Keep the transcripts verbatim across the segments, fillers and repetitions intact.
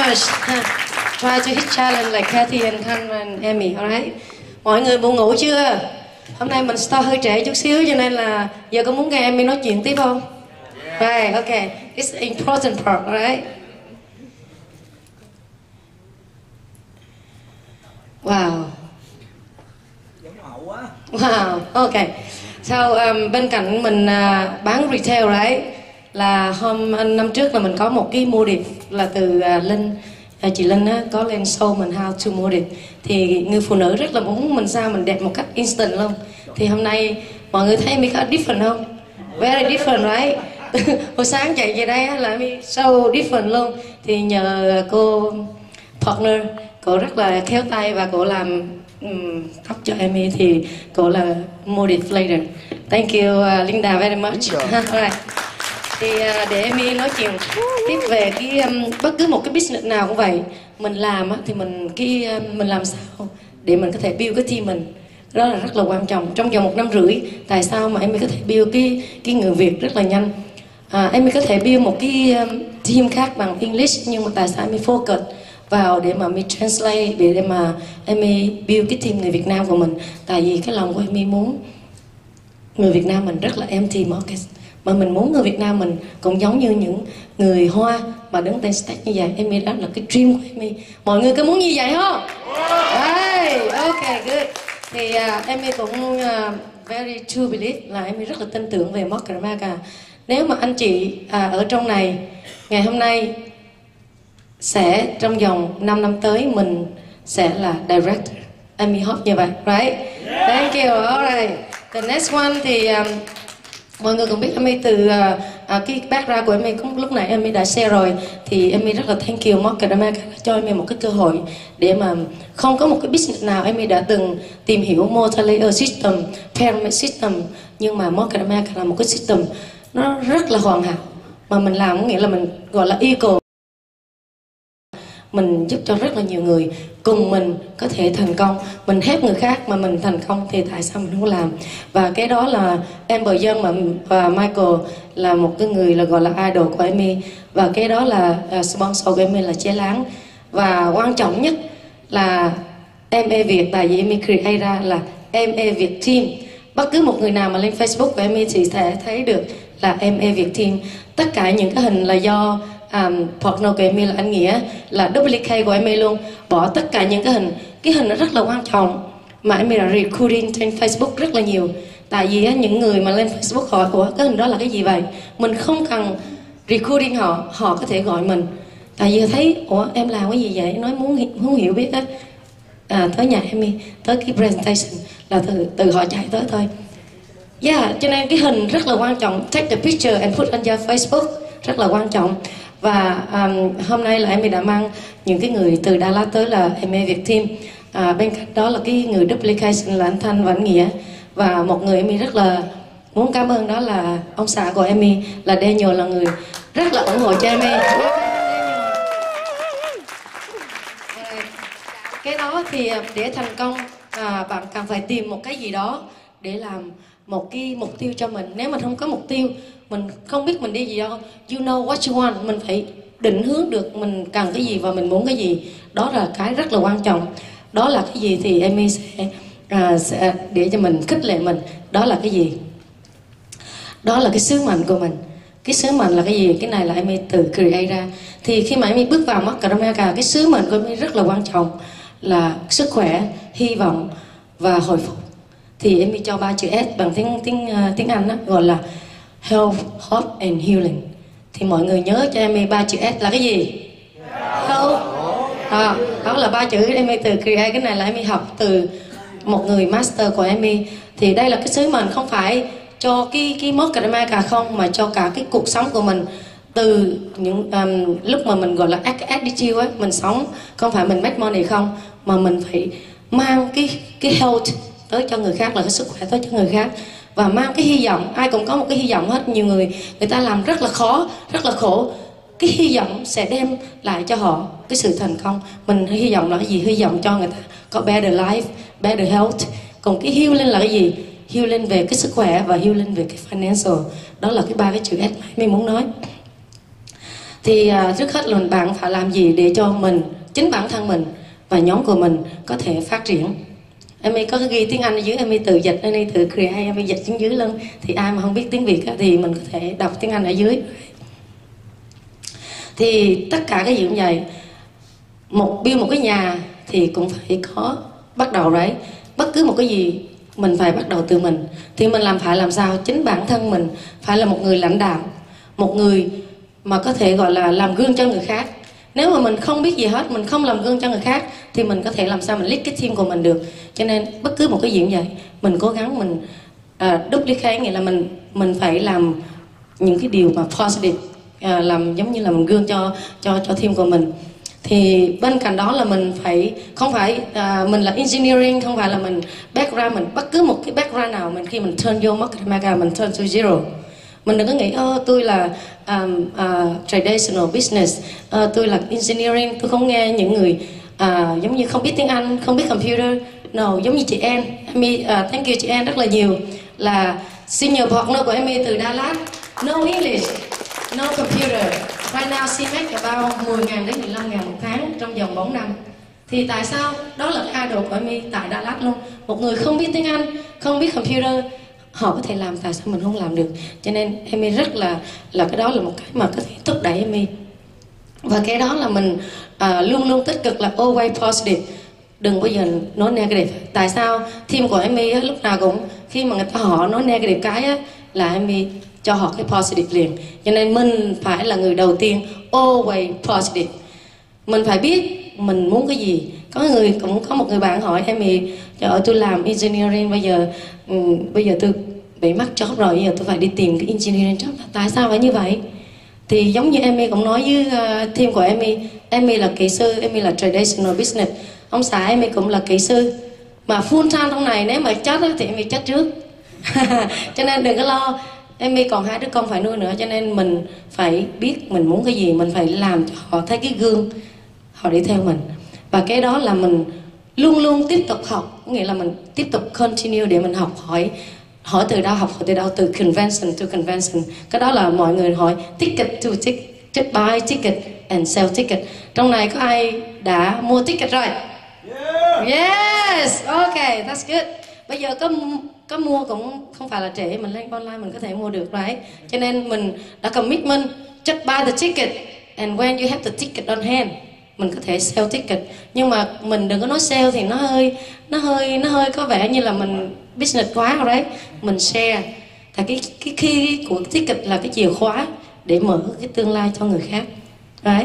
challenge. Try to hit challenge like Kathy and Khan and Emmy, alright? Mọi người buồn ngủ chưa? Hôm nay mình start hơi trễ chút xíu cho nên là giờ có muốn nghe Emmy nói chuyện tiếp không? Right, okay. It's an important part, alright? Wow. Wow, okay. So um, bên cạnh mình uh, bán retail right, là hôm năm trước là mình có một cái mua điệp là từ uh, Linh, uh, chị Linh á, có lên show mình how to mua điệp. Thì người phụ nữ rất là muốn mình sao mình đẹp một cách instant luôn. Thì hôm nay mọi người thấy mình có different không? Very different right? Hồi sáng chạy về đây á, là mình so different luôn. Thì nhờ cô partner, cô rất là khéo tay và cô làm um, tóc cho Emmy thì cô là mode later. Thank you uh, Linda very much. Right. Thì uh, để Emmy nói chuyện tiếp về cái um, bất cứ một cái business nào cũng vậy, mình làm á, thì mình cái um, mình làm sao để mình có thể build cái team mình, đó là rất là quan trọng. Trong vòng một năm rưỡi, tại sao mà Emmy có thể build cái cái người Việt rất là nhanh? À, Emmy có thể build một cái um, team khác bằng English, nhưng mà tại sao Emmy focus vào để mà mình translate, để, để mà Emmy build cái team người Việt Nam của mình? Tại vì cái lòng của Emmy muốn người Việt Nam mình rất là empty market, mà mình muốn người Việt Nam mình cũng giống như những người Hoa mà đứng trên stage như vậy. Emmy, đó là cái dream của Emmy. Mọi người có muốn như vậy không? Right, ok, good. Thì uh, Emmy cũng uh, very true believe là Emmy rất là tin tưởng về Market America. Nếu mà anh chị uh, ở trong này ngày hôm nay sẽ trong vòng năm năm tới mình sẽ là director. Emmy hope như vậy, right? Yeah. Thank you. Alright. The next one thì um, mọi người cũng biết Emmy từ uh, uh, cái background của Emmy cũng lúc này Emmy đã share rồi. Thì Emmy rất là thank you Market America đã cho Emmy một cái cơ hội để mà không có một cái business nào Emmy đã từng tìm hiểu multi-layer system, pyramid system, nhưng mà Market America là một cái system nó rất là hoàn hảo, mà mình làm có nghĩa là mình gọi là equal. Mình giúp cho rất là nhiều người cùng mình có thể thành công. Mình help người khác mà mình thành công thì tại sao mình không làm? Và cái đó là Amber Dân mà, và Michael là một cái người là gọi là idol của Emmy. Và cái đó là uh, sponsor của Emmy là Chế Láng. Và quan trọng nhất là em e Việt, tại vì Emmy create ra là em e Việt Team. Bất cứ một người nào mà lên Facebook của Emmy thì sẽ thấy được là em e Việt Team. Tất cả những cái hình là do Um, partner của Emmy là anh Nghĩa, là duplicate của Emmy luôn. Bỏ tất cả những cái hình, cái hình nó rất là quan trọng mà Emmy đã recording trên Facebook rất là nhiều. Tại vì á, những người mà lên Facebook hỏi của cái hình đó là cái gì vậy, mình không cần recording họ, họ có thể gọi mình. Tại vì thấy ủa em làm cái gì vậy, nói muốn muốn hiểu biết á, à, tới nhà Emmy, tới cái presentation là từ từ họ chạy tới thôi. Yeah, cho nên cái hình rất là quan trọng. Take the picture and put on your Facebook rất là quan trọng. Và um, hôm nay là Emmy đã mang những cái người từ Đà Lạt tới là em e Việt Team. À, bên cạnh đó là cái người duplication là anh Thanh và anh Nghĩa. Và một người Emmy rất là muốn cảm ơn đó là ông xã của Emmy là Daniel, là người rất là ủng hộ cho Emmy. Cái đó thì để thành công à, bạn cần phải tìm một cái gì đó để làm một cái mục tiêu cho mình. Nếu mình không có mục tiêu, mình không biết mình đi gì đâu. You know what you want, mình phải định hướng được mình cần cái gì và mình muốn cái gì. Đó là cái rất là quan trọng. Đó là cái gì thì Emmy sẽ, à, sẽ để cho mình khích lệ mình. Đó là cái gì? Đó là cái sứ mệnh của mình. Cái sứ mệnh là cái gì? Cái này là Emmy từ create ra. Thì khi mà Emmy bước vào Market America, cái sứ mệnh của Emmy rất là quan trọng là sức khỏe, hy vọng và hồi phục. Thì Emmy cho ba chữ S bằng tiếng tiếng uh, tiếng Anh đó, gọi là Health, Hope and Healing. Thì mọi người nhớ cho Emmy ba chữ S là cái gì? Health. À, đó là ba chữ Emmy từ create. Cái này là Emmy học từ một người master của Emmy. Thì đây là cái sứ mệnh không phải cho cái cái Market America không, mà cho cả cái cuộc sống của mình. Từ những um, lúc mà mình gọi là attitude á, mình sống không phải mình make money không, mà mình phải mang cái cái health tới cho người khác, là cái sức khỏe tới cho người khác, và mang cái hy vọng. Ai cũng có một cái hy vọng hết. Nhiều người người ta làm rất là khó, rất là khổ, cái hy vọng sẽ đem lại cho họ cái sự thành công. Mình hy vọng là cái gì? Hy vọng cho người ta có better life, better health. Còn cái healing là cái gì? Healing về cái sức khỏe và healing về cái financial. Đó là cái ba cái chữ S mà mình muốn nói. Thì à, trước hết là bạn phải làm gì để cho mình, chính bản thân mình và nhóm của mình có thể phát triển. Em ấy có ghi tiếng Anh ở dưới, em ấy tự dịch, em ấy tự create, em ấy dịch xuống dưới luôn. Thì ai mà không biết tiếng Việt thì mình có thể đọc tiếng Anh ở dưới. Thì tất cả cái gì cũng vậy. Một build một cái nhà thì cũng phải có bắt đầu đấy. Bất cứ một cái gì mình phải bắt đầu từ mình. Thì mình làm phải làm sao? Chính bản thân mình phải là một người lãnh đạo, một người mà có thể gọi là làm gương cho người khác. Nếu mà mình không biết gì hết, mình không làm gương cho người khác thì mình có thể làm sao mình lead cái team của mình được. Cho nên bất cứ một cái gì cũng vậy, mình cố gắng mình uh, duplicate, nghĩa là mình mình phải làm những cái điều mà positive, uh, làm giống như là mình gương cho cho cho team của mình. Thì bên cạnh đó là mình phải không phải uh, mình là engineering, không phải là mình background mình bất cứ một cái background nào, mình khi mình turn vô marketing mega mình turn to zero. Mình đừng có nghĩ oh, tôi là um, uh, traditional business, uh, tôi là engineering, tôi không nghe những người uh, giống như không biết tiếng Anh, không biết computer. No, giống như chị Ann, Amy, uh, thank you chị Ann rất là nhiều, là senior partner của Amy từ Dallas. No English, no computer. Right now she make about mười ngàn đến mười lăm ngàn một tháng trong vòng bốn năm. Thì tại sao? Đó là cái idol của Amy tại Dallas luôn. Một người không biết tiếng Anh, không biết computer, họ có thể làm, tại sao mình không làm được? Cho nên Amy rất là là cái đó là một cái mà có thể thúc đẩy Amy. Và cái đó là mình à, luôn luôn tích cực, là always positive, đừng bao giờ nói negative. Tại sao? Team của Amy á, lúc nào cũng khi mà người ta họ nói negative cái á, là Amy cho họ cái positive liền. Cho nên mình phải là người đầu tiên always positive. Mình phải biết mình muốn cái gì. Có người cũng có một người bạn hỏi Amy, trời ơi tôi làm engineering bây giờ um, bây giờ tôi bị mất job rồi, bây giờ tôi phải đi tìm cái engineering job. Tại sao phải như vậy? Thì giống như Amy cũng nói với uh, team của Amy, Amy là kỹ sư, Amy là traditional business, ông xã Amy cũng là kỹ sư. Mà full time trong này nếu mà chết thì Amy chết trước. Cho nên đừng có lo, Amy còn hai đứa con phải nuôi nữa. Cho nên mình phải biết mình muốn cái gì, mình phải làm cho họ thấy cái gương, họ đi theo mình. Và cái đó là mình luôn luôn tiếp tục học, nghĩa là mình tiếp tục continue để mình học hỏi. Hỏi từ đâu, học hỏi từ đâu? Từ convention to convention. Cái đó là mọi người hỏi ticket to ticket, to buy ticket and sell ticket. Trong này có ai đã mua ticket rồi? Yeah. Yes, ok, that's good. Bây giờ có có mua cũng không phải là trễ, mình lên online mình có thể mua được, right? Cho nên mình đã commitment, just buy the ticket and when you have the ticket on hand, mình có thể sell ticket. Nhưng mà mình đừng có nói sell thì nó hơi nó hơi nó hơi có vẻ như là mình business quá rồi đấy. Mình share. Tại cái cái key của ticket là cái chìa khóa để mở cái tương lai cho người khác. Đấy.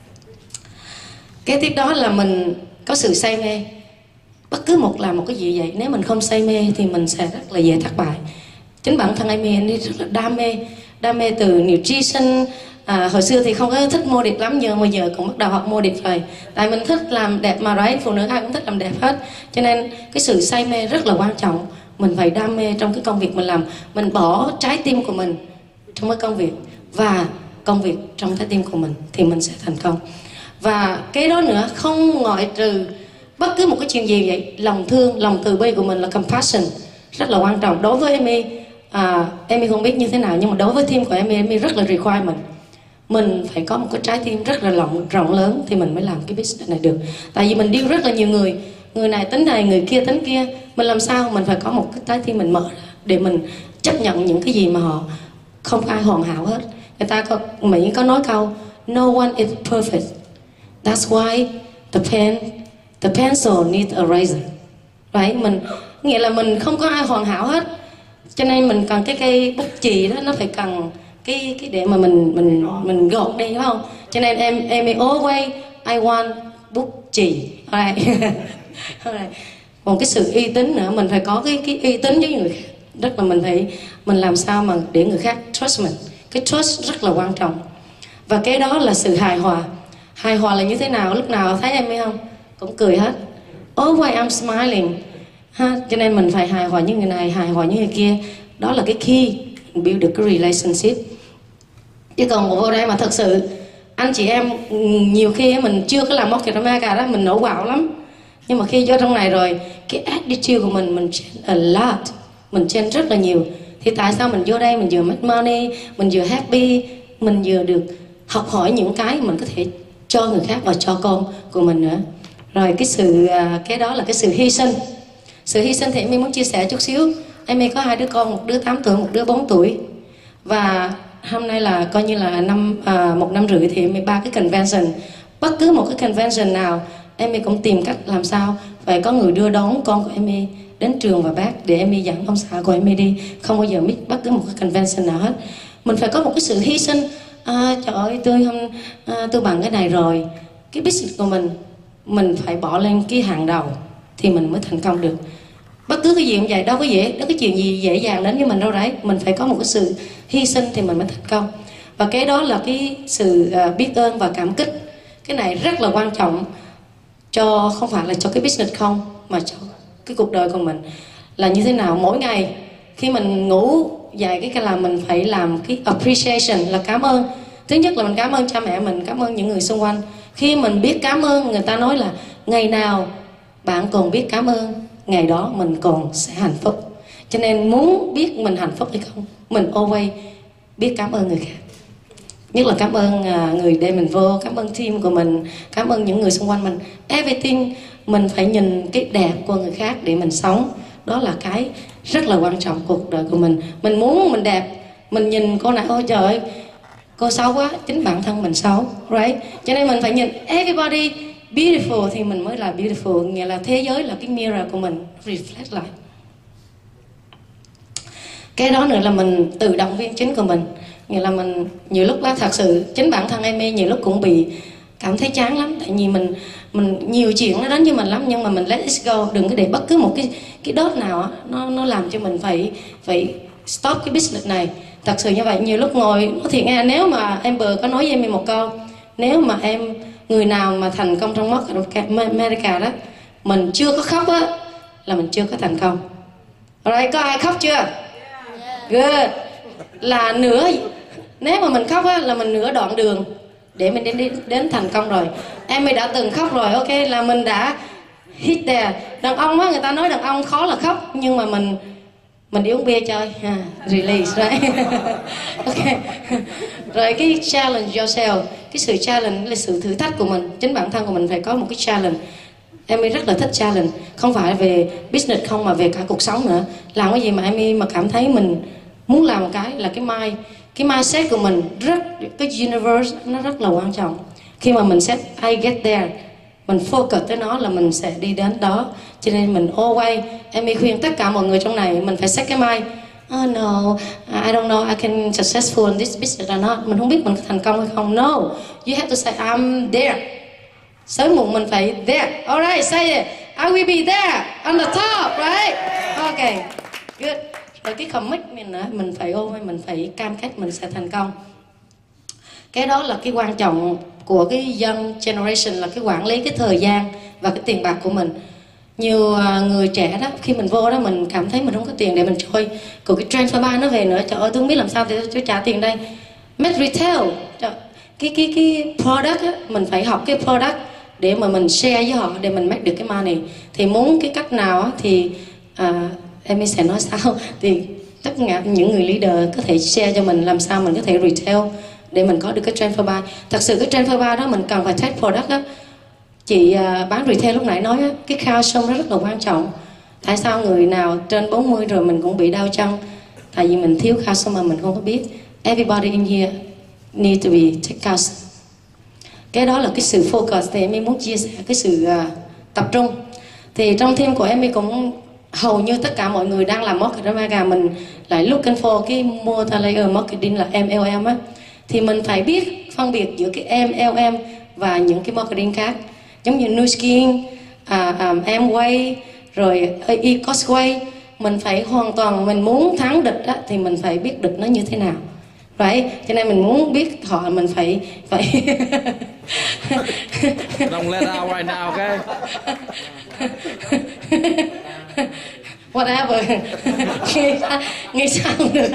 Cái tiếp đó là mình có sự say mê. Bất cứ một làm một cái gì vậy, nếu mình không say mê thì mình sẽ rất là dễ thất bại. Chính bản thân Amy anh đi rất là đam mê, đam mê từ nutrition. À, hồi xưa thì không có thích mua đẹp lắm, giờ mà giờ cũng bắt đầu học mua đẹp rồi. Tại mình thích làm đẹp mà, đấy, phụ nữ ai cũng thích làm đẹp hết. Cho nên cái sự say mê rất là quan trọng. Mình phải đam mê trong cái công việc mình làm. Mình bỏ trái tim của mình trong cái công việc và công việc trong trái tim của mình thì mình sẽ thành công. Và cái đó nữa, không ngoại trừ bất cứ một cái chuyện gì vậy, lòng thương, lòng từ bi của mình là compassion, rất là quan trọng. Đối với Amy, à, Amy không biết như thế nào, nhưng mà đối với team của Amy, Amy rất là require mình. Mình phải có một cái trái tim rất là rộng, rộng lớn thì mình mới làm cái business này được. Tại vì mình deal rất là nhiều người, người này tính này, người kia tính kia. Mình làm sao mình phải có một cái trái tim mình mở ra để mình chấp nhận những cái gì mà họ không ai hoàn hảo hết. Người ta có, Mỹ có nói câu no one is perfect. That's why the pen, the pencil needs a razor. Right? Mình nghĩa là mình không có ai hoàn hảo hết. Cho nên mình cần cái cây bút chì đó, nó phải cần cái cái để mà mình mình mình gọt đi, phải không? Cho nên em em always I want bút chì. Right. Right. Còn cái sự uy tín nữa, mình phải có cái cái uy tín với người khác. Rất là mình phải mình làm sao mà để người khác trust mình. Cái trust rất là quan trọng. Và cái đó là sự hài hòa. Hài hòa là như thế nào? Lúc nào thấy em hay không cũng cười hết. Always I'm smiling. Ha, cho nên mình phải hài hòa với người này, hài hòa với người kia. Đó là cái key build được cái relationship. Chứ còn vô đây mà thật sự anh chị em nhiều khi mình chưa có làm marketing mega đó, mình nổ quạo lắm. Nhưng mà khi vô trong này rồi, cái attitude của mình mình change a lot, mình change rất là nhiều. Thì tại sao mình vô đây mình vừa make money, mình vừa happy, mình vừa được học hỏi những cái mình có thể cho người khác và cho con của mình nữa. Rồi cái sự cái đó là cái sự hy sinh. Sự hy sinh thì em muốn chia sẻ chút xíu. Em có hai đứa con, một đứa tám tuổi, một đứa bốn tuổi. Và hôm nay là coi như là năm à, một năm rưỡi thì em ba cái convention. Bất cứ một cái convention nào em cũng tìm cách làm sao phải có người đưa đón con của em đến trường và bác để em dẫn ông xã của em đi. Không bao giờ miss bất cứ một cái convention nào hết. Mình phải có một cái sự hy sinh. À, trời ơi tôi không à, tôi bằng cái này rồi. Cái business của mình mình phải bỏ lên cái hàng đầu thì mình mới thành công được. Bất cứ cái gì cũng vậy, đâu có dễ, đâu có chuyện gì dễ dàng đến với mình đâu đấy. Mình phải có một cái sự hy sinh thì mình mới thành công. Và cái đó là cái sự uh, biết ơn và cảm kích. Cái này rất là quan trọng cho, không phải là cho cái business không, mà cho cái cuộc đời của mình. Là như thế nào, mỗi ngày khi mình ngủ dậy cái cái là mình phải làm cái appreciation, là cảm ơn. Thứ nhất là mình cảm ơn cha mẹ mình, cảm ơn những người xung quanh. Khi mình biết cảm ơn, người ta nói là ngày nào bạn còn biết cảm ơn, ngày đó mình còn sẽ hạnh phúc. Cho nên muốn biết mình hạnh phúc hay không, mình always biết cảm ơn người khác. Nhất là cảm ơn người để mình vô, cảm ơn team của mình, cảm ơn những người xung quanh mình. Everything mình phải nhìn cái đẹp của người khác để mình sống. Đó là cái rất là quan trọng cuộc đời của mình. Mình muốn mình đẹp, mình nhìn cô này, ôi trời ơi cô xấu quá, chính bản thân mình xấu, right? Cho nên mình phải nhìn everybody beautiful thì mình mới là beautiful. Nghĩa là thế giới là cái mirror của mình, reflect lại. Cái đó nữa là mình tự động viên chính của mình. Nghĩa là mình nhiều lúc đó thật sự chính bản thân em nhiều lúc cũng bị cảm thấy chán lắm. Tại vì mình mình nhiều chuyện nó đến với mình lắm, nhưng mà mình let it go. Đừng có để bất cứ một cái cái đốt nào nó nó làm cho mình phải phải stop cái business này. Thật sự như vậy, nhiều lúc ngồi nói thiệt nghe, nếu mà Amber có nói với em một câu, nếu mà em người nào mà thành công trong America đó, mình chưa có khóc á là mình chưa có thành công. Rồi có ai khóc chưa? Good. Là nửa, nếu mà mình khóc á là mình nửa đoạn đường để mình đến, đến đến thành công rồi. Em đã từng khóc rồi, ok, là mình đã hit there. Đàn ông á, người ta nói đàn ông khó là khóc, nhưng mà mình mình đi uống bia chơi, ha, release, right? Ok. Rồi cái challenge yourself, cái sự challenge là sự thử thách của mình. Chính bản thân của mình phải có một cái challenge. Em rất là thích challenge, không phải về business không mà về cả cuộc sống nữa. Làm cái gì mà em mà cảm thấy mình muốn làm một cái là cái mind, cái mindset của mình rất, cái universe nó rất là quan trọng. Khi mà mình set I get there, mình focus tới nó là mình sẽ đi đến đó. Cho nên mình always, em khuyên tất cả mọi người trong này mình phải set cái mind. Oh no, I don't know I can successful in this business or not. Mình không biết mình có thành công hay không. No, you have to say I'm there. Sớm muộn mình phải there. Alright, say it. I will be there on the top, right? Okay, good. Rồi cái commitment nữa, mình phải ôm, mình phải cam kết mình sẽ thành công. Cái đó là cái quan trọng của cái young generation, là cái quản lý cái thời gian và cái tiền bạc của mình. Nhiều người trẻ đó, khi mình vô đó mình cảm thấy mình không có tiền để mình trôi. Còn cái transfer nó về nữa, trời ơi tôi không biết làm sao để tôi trả tiền đây. Make retail, trời, cái cái cái product á, mình phải học cái product để mà mình share với họ để mình make được cái money. Thì muốn cái cách nào á, thì à, em sẽ nói sao thì tất cả những người leader có thể share cho mình làm sao mình có thể retail để mình có được cái transfer buy. Thật sự cái transfer buy đó mình cần phải test product á. Chị uh, bán retail lúc nãy nói á, cái calcium nó rất là quan trọng. Tại sao người nào trên bốn mươi rồi mình cũng bị đau chân? Tại vì mình thiếu calcium mà mình không có biết. Everybody in here need to be take calcium. Cái đó là cái sự focus thì em muốn chia sẻ cái sự uh, tập trung. Thì trong team của em cũng hầu như tất cả mọi người đang làm marketing, mình lại looking for cái multi-layer marketing là em lờ em á. Thì mình phải biết phân biệt giữa cái em lờ em và những cái marketing khác. Giống như Nu Skin, uh, um, Amway, rồi E-Cosway. Mình phải hoàn toàn, mình muốn thắng địch á, thì mình phải biết địch nó như thế nào. Right? Cho nên mình muốn biết họ, mình phải phải Don't let out right now, okay? Whatever. Nghĩ sao được.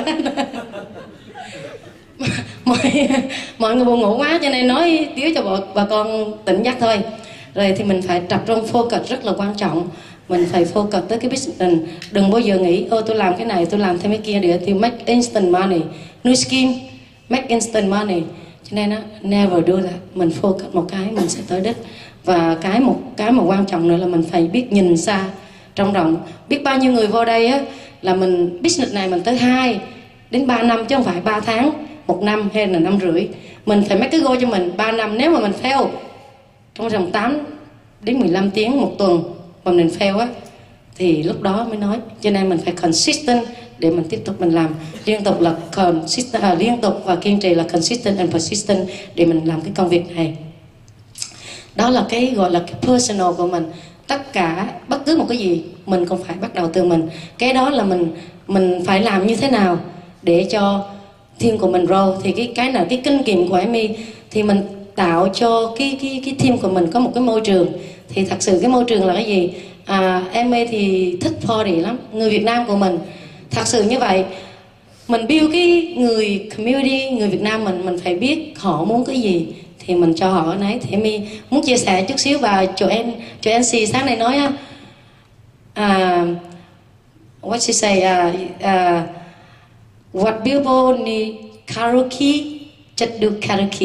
mọi mọi người buồn ngủ quá cho nên nói tiếng cho bà, bà con tỉnh giấc thôi. Rồi thì mình phải tập trung focus rất là quan trọng. Mình phải focus tới cái business. Đừng bao giờ nghĩ ô tôi làm cái này, tôi làm thêm cái kia để tôi make instant money. Nu Skin make instant money. cho nên á never do that. Mình focus một cái mình sẽ tới đích. Và cái một cái mà quan trọng nữa là mình phải biết nhìn xa trông rộng. Biết bao nhiêu người vô đây á là mình business này mình tới hai đến ba năm chứ không phải ba tháng, một năm hay là năm rưỡi. Mình phải make cái goal cho mình ba năm. Nếu mà mình fail trong vòng tám đến mười lăm tiếng một tuần mà mình fail á thì lúc đó mới nói. Cho nên mình phải consistent để mình tiếp tục mình làm liên tục là consistent, à, liên tục và kiên trì là consistent and persistent để mình làm cái công việc này. Đó là cái gọi là cái personal của mình. Tất cả bất cứ một cái gì mình cũng phải bắt đầu từ mình. Cái đó là mình mình phải làm như thế nào để cho team của mình grow. Thì cái cái là cái kinh nghiệm của Amy thì mình tạo cho cái cái cái team của mình có một cái môi trường. Thì thật sự cái môi trường là cái gì? À, Amy thì thích party lắm. Người Việt Nam của mình thật sự như vậy. Mình build cái người community, người Việt Nam mình mình phải biết họ muốn cái gì thì mình cho họ cái nấy. Thì Amy muốn chia sẻ chút xíu. Và chỗ em chỗ em xê sáng nay nói á, à, what she say, uh, uh, what people need karaoke, just do karaoke.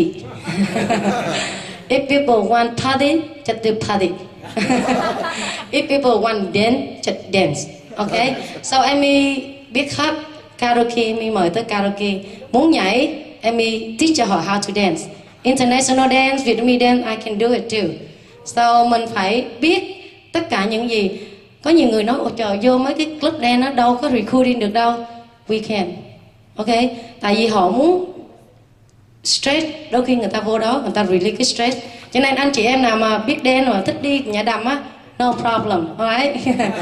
If people want party, just do party. If people want dance, just dance. Okay? So Amy biết hát karaoke, Amy mời tới karaoke. Muốn nhảy, Amy teach cho họ how to dance. International dance, Vietnamese dance, I can do it too. So mình phải biết tất cả những gì. Có nhiều người nói, ôi trời, vô mấy cái club dance nó đâu có recording được đâu. We can. Ok? Tại vì họ muốn stress, đôi khi người ta vô đó, người ta release cái stress. Cho nên anh chị em nào mà biết dance mà thích đi nhảy đầm á, no problem, alright?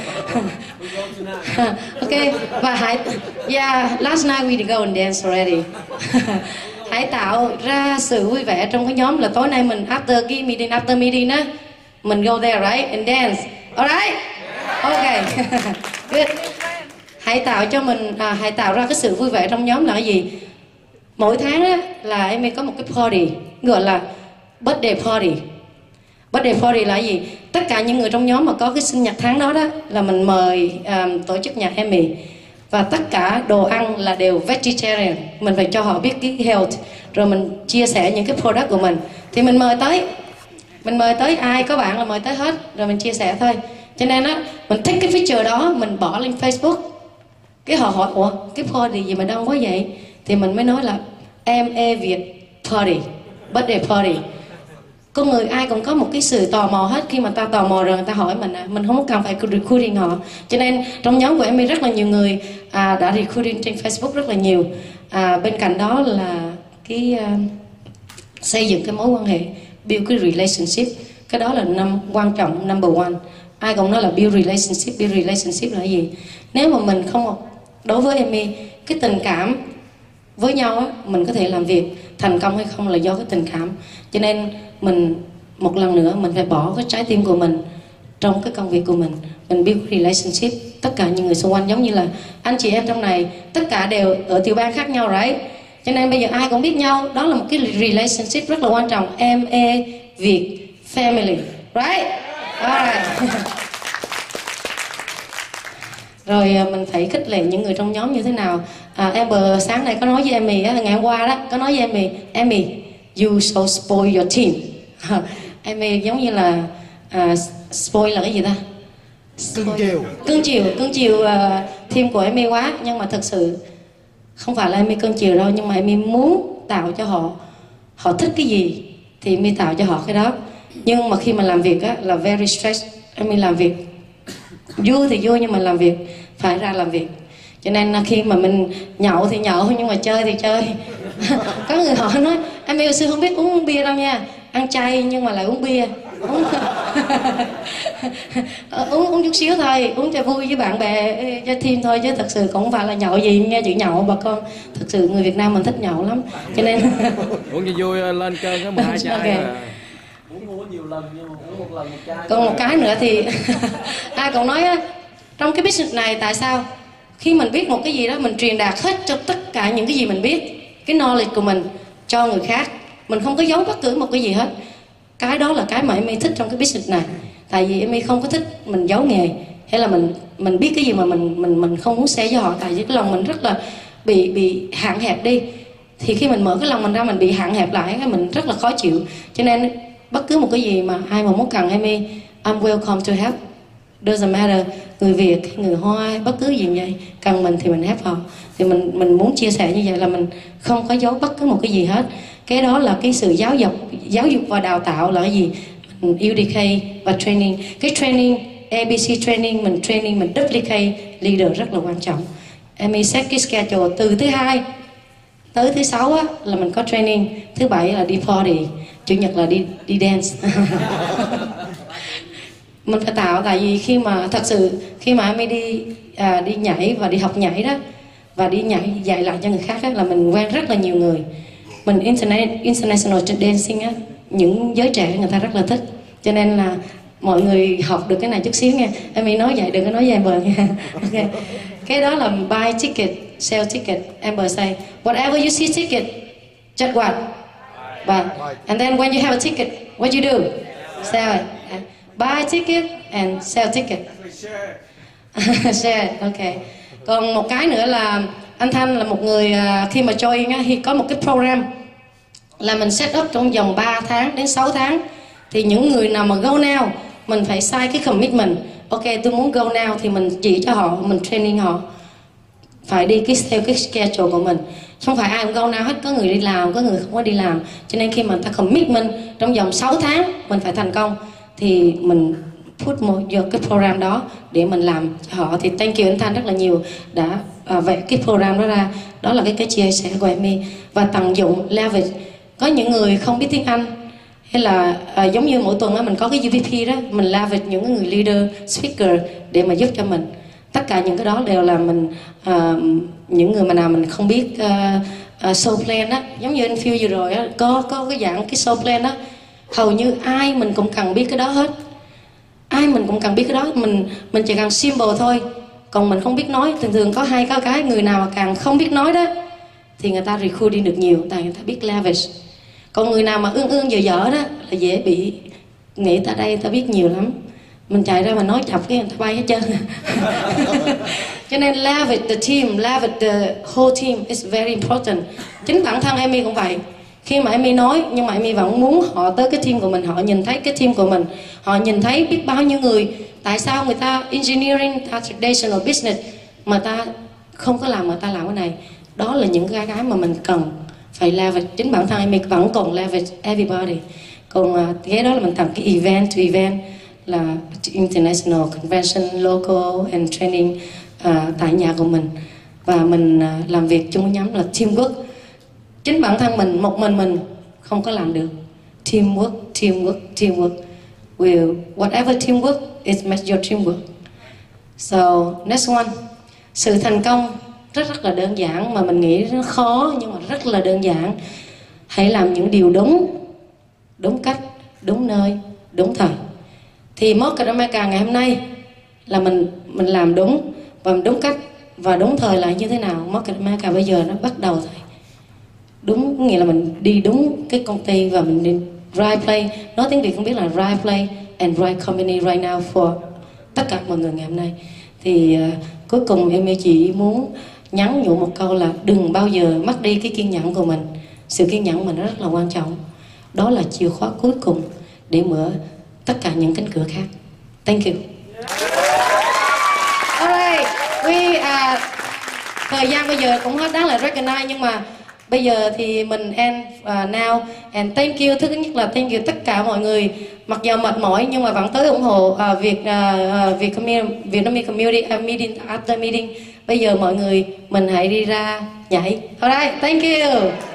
Ok, và hãy, yeah, last night we go and dance already. Hãy tạo ra sự vui vẻ trong cái nhóm. Là tối nay mình after cái meeting, after meeting á, mình go there, right, and dance, alright? Ok, good. Hãy tạo cho mình, à, hãy tạo ra cái sự vui vẻ trong nhóm là cái gì? Mỗi tháng á là em có một cái party gọi là birthday party. Birthday party là gì? Tất cả những người trong nhóm mà có cái sinh nhật tháng đó đó là mình mời um, tổ chức nhạc Emmy. Và tất cả đồ ăn là đều vegetarian. Mình phải cho họ biết cái health. Rồi mình chia sẻ những cái product của mình. Thì mình mời tới Mình mời tới ai có bạn là mời tới hết. Rồi mình chia sẻ thôi. Cho nên á, mình take cái picture đó mình bỏ lên Facebook. Cái họ hỏi, ủa cái party gì mà đông quá vậy? Thì mình mới nói là em e Việt party, birthday party. Con người ai cũng có một cái sự tò mò hết. Khi mà ta tò mò rồi người ta hỏi mình, à, mình không cần phải recruiting họ. Cho nên trong nhóm của em rất là nhiều người à, đã recruiting trên Facebook rất là nhiều. à, Bên cạnh đó là cái uh, xây dựng cái mối quan hệ, build cái relationship. Cái đó là năm quan trọng, number one. Ai cũng nói là build relationship. Build relationship là gì? Nếu mà mình không, đối với Amy, cái tình cảm với nhau á, mình có thể làm việc thành công hay không là do cái tình cảm. Cho nên mình một lần nữa mình phải bỏ cái trái tim của mình trong cái công việc của mình. Mình build relationship. Tất cả những người xung quanh giống như là anh chị em trong này, tất cả đều ở tiểu bang khác nhau, right? Cho nên bây giờ ai cũng biết nhau. Đó là một cái relationship rất là quan trọng. Em e Việt family, right? Alright. Rồi mình phải khích lệ những người trong nhóm như thế nào? à, Amber sáng nay có nói với Amy á, ngày hôm qua đó có nói với Amy, Amy, you so spoil your team. Amy giống như là uh, spoil là cái gì ta? Cưng chiều. Cưng chiều, cưng chiều uh, team của Amy quá. Nhưng mà thật sự không phải là Amy cưng chiều đâu, nhưng mà Amy muốn tạo cho họ, họ thích cái gì thì Amy tạo cho họ cái đó. Nhưng mà khi mà làm việc á là very stress. Amy làm việc vui thì vui nhưng mà làm việc phải ra làm việc. Cho nên khi mà mình nhậu thì nhậu nhưng mà chơi thì chơi. Có người họ nói em yêu sư không biết uống bia đâu nha, ăn chay nhưng mà lại uống bia. Uống uống, uống chút xíu thôi, uống cho vui với bạn bè cho team thôi, chứ thật sự cũng không phải là nhậu gì. Nghe chữ nhậu bà con, thật sự người Việt Nam mình thích nhậu lắm. Cho nên uống cho vui lên cơn có mười hai chai. Okay. Uống nhiều lần nhưng mà uống một lần một chai. Còn một cái nữa thì ai cũng nói á, trong cái business này tại sao khi mình biết một cái gì đó mình truyền đạt hết cho tất cả những cái gì mình biết, cái knowledge của mình cho người khác, mình không có giấu bất cứ một cái gì hết. Cái đó là cái mà em thích trong cái business này. Tại vì em không có thích mình giấu nghề, hay là mình mình biết cái gì mà mình mình mình không muốn share với họ. Tại vì cái lòng mình rất là bị bị hạn hẹp đi. thì khi mình mở cái lòng mình ra mình bị hạn hẹp lại, cái mình rất là khó chịu. Cho nên bất cứ một cái gì mà ai mà muốn cần Amy, I'm welcome to help. Doesn't matter, người Việt, người Hoa, bất cứ gì vậy, cần mình thì mình help họ. Thì mình mình muốn chia sẻ như vậy là mình không có giấu bất cứ một cái gì hết. Cái đó là cái sự giáo dục, giáo dục và đào tạo là cái gì? u đê ca và training. Cái training, a bê xê training, mình training, mình duplicate leader rất là quan trọng. Amy set cái schedule từ thứ hai tới thứ sáu á, là mình có training, thứ bảy là đi party, chủ nhật là đi đi dance. Mình phải tạo, tại vì khi mà thật sự khi mà Amy đi à, đi nhảy và đi học nhảy đó và đi nhảy dạy lại cho người khác đó, là mình quen rất là nhiều người. Mình internet international dancing á, những giới trẻ người ta rất là thích, cho nên là mọi người học được cái này chút xíu nha. Amy nói vậy đừng có nói với Amber nha. Okay. Cái đó là buy ticket, sell ticket. Amber say whatever you see ticket, just what? Buy. And then when you have a ticket, what you do? Sell it. Buy ticket and sell ticket. Share, ok. Còn một cái nữa là anh Thanh là một người khi mà join á, thì có một cái program là mình set up trong vòng ba tháng đến sáu tháng. Thì những người nào mà go now, mình phải sign cái commitment. Ok, tôi muốn go now thì mình chỉ cho họ, mình training họ. Phải đi cái theo cái schedule của mình. Không phải ai cũng go now hết, có người đi làm, có người không có đi làm. Cho nên khi mà người ta commitment trong vòng sáu tháng mình phải thành công, thì mình put một vô cái program đó để mình làm cho họ. Thì thank you anh Thanh rất là nhiều đã à, vẽ cái program đó ra. Đó là cái cái chia sẻ của Amy. Và tận dụng leverage. Có những người không biết tiếng Anh, hay là à, giống như mỗi tuần á, mình có cái u pê pê đó, mình leverage những người leader, speaker để mà giúp cho mình. Tất cả những cái đó đều là mình à, những người mà nào mình không biết uh, uh, show plan á, giống như anh Phil vừa rồi á, có có cái dạng cái show plan á, hầu như ai mình cũng cần biết cái đó hết. Ai mình cũng cần biết cái đó, mình mình chỉ cần symbol thôi. Còn mình không biết nói, thường thường có hai cái cái người nào mà càng không biết nói đó thì người ta recruiting được nhiều, tại người ta biết leverage. Còn người nào mà ương ương dở dở đó là dễ bị nghĩ ta đây ta biết nhiều lắm, mình chạy ra mà nói chọc cái người ta bay hết trơn. Cho nên leverage the team, leverage the whole team is very important. Chính bản thân Amy cũng vậy. Khi mà Amy nói nhưng mà Amy vẫn muốn họ tới cái team của mình, họ nhìn thấy cái team của mình, họ nhìn thấy biết bao nhiêu người. Tại sao người ta engineering, ta traditional business mà ta không có làm, mà ta làm cái này. Đó là những cái cái mà mình cần phải leverage. Chính bản thân Amy vẫn còn leverage everybody. Còn uh, cái đó là mình tặng cái event to event, là international convention, local and training uh, tại nhà của mình. Và mình uh, làm việc chung với nhóm là teamwork. Chính bản thân mình, một mình mình không có làm được. Teamwork, teamwork, teamwork. Will, whatever teamwork, it makes your teamwork. So, next one. Sự thành công rất rất là đơn giản, mà mình nghĩ nó khó nhưng mà rất là đơn giản. Hãy làm những điều đúng, đúng cách, đúng nơi, đúng thời. Thì Market America ngày hôm nay là mình mình làm đúng và đúng cách và đúng thời là như thế nào. Market America bây giờ nó bắt đầu thôi. Đúng nghĩa là mình đi đúng cái công ty và mình đi right play. Nói tiếng Việt không biết là right play and right company right now for tất cả mọi người ngày hôm nay. Thì uh, cuối cùng em chỉ muốn nhắn nhủ một câu là đừng bao giờ mất đi cái kiên nhẫn của mình. Sự kiên nhẫn của mình rất là quan trọng. Đó là chìa khóa cuối cùng để mở tất cả những cánh cửa khác. Thank you. Alright, we uh, thời gian bây giờ cũng hết đáng là recognize, nhưng mà bây giờ thì mình end uh, now and thank you. Thứ nhất là thank you tất cả mọi người, mặc dù mệt mỏi nhưng mà vẫn tới ủng hộ uh, việc uh, việc Vietnamese community uh, meeting after meeting. Bây giờ mọi người mình hãy đi ra nhảy. Alright, thank you.